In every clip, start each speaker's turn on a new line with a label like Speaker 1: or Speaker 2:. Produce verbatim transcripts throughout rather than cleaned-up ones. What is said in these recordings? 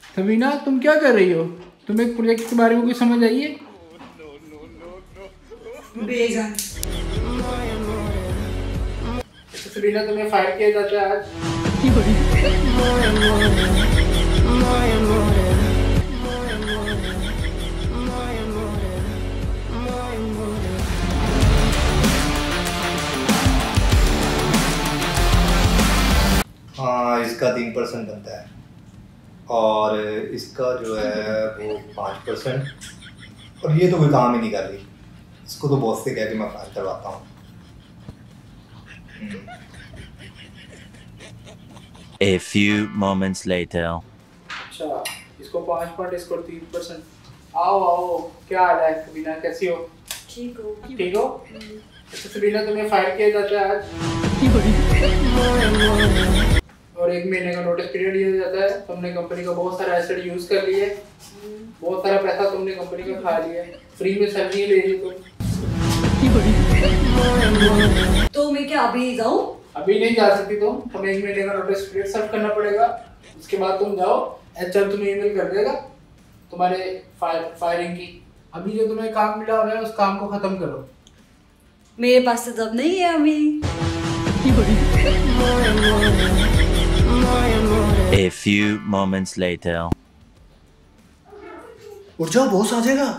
Speaker 1: सवीना तुम क्या कर रही हो? तुम्हें एक प्रोजेक्ट के बारे में कुछ समझ आई है?
Speaker 2: बेजान।
Speaker 1: तो सवीना तुम्हें फायर किया जाता है आज।
Speaker 3: हाँ, इसका तीन परसेंट बनता है और इसका जो है वो पाँच परसेंट। और ये तो कोई काम ही नहीं कर रही, इसको तो बॉस से कह के मैं फायर करवाता हूँ।
Speaker 4: A few moments later.
Speaker 1: अच्छा, इसको पाँच पॉइंट, इसको तीन परसेंट। आओ आओ, क्या हाल है सवीना, कैसी हो?
Speaker 2: ठीक हो?
Speaker 1: ठीक हो? अच्छा सवीना तुम्हें फायर किया जाता है आज और एक महीने का नोटिस पीरियड दिया जाता है। तुमने कंपनी का बहुत सारा एसेट यूज कर लिया है, बहुत सारा पैसा तुमने कंपनी का खा लिया है, फ्री में सैलरी ले ली तुम।
Speaker 2: तो मैं क्या अभी जाऊँ?
Speaker 1: अभी नहीं जा सकती तुम, तुम्हें एक महीने का नोटिस पीरियड सर्व करना पड़ेगा। उसके बाद तुम जाओ, एचआर तुम्हें ईमेल कर देगा तुम्हारे फायर फायरिंग की। अभी जो तुम्हें काम मिला हुआ है उस काम को खत्म करो।
Speaker 2: मेरे पास तो जब नहीं है अभी।
Speaker 4: A few moments later.
Speaker 3: उठ जाओ, बॉस आ जाएगा।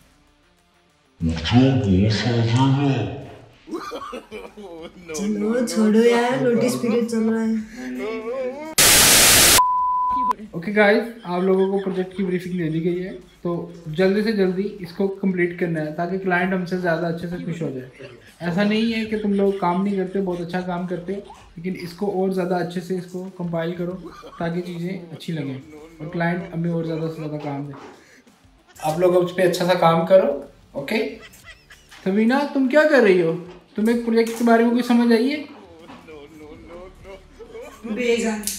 Speaker 2: चलो छोड़ो यार, नोटिस पीरियड चल रहा है।
Speaker 1: ओके गाइस, आप लोगों को प्रोजेक्ट की ब्रीफिंग दे दी गई है, तो जल्दी से जल्दी इसको कंप्लीट करना है ताकि क्लाइंट हमसे ज़्यादा अच्छे से खुश हो जाए। ऐसा नहीं है कि तुम लोग काम नहीं करते, बहुत अच्छा काम करते हो, लेकिन इसको और ज़्यादा अच्छे से इसको कंपाइल करो ताकि चीज़ें अच्छी लगें और क्लाइंट हमें और ज़्यादा से ज़्यादा काम दे। आप लोग उस पर अच्छा सा काम करो। ओके सवीना तुम क्या कर रही हो? तुम्हें एक प्रोजेक्ट के बारे में कुछ समझ आई है?
Speaker 2: बेजान।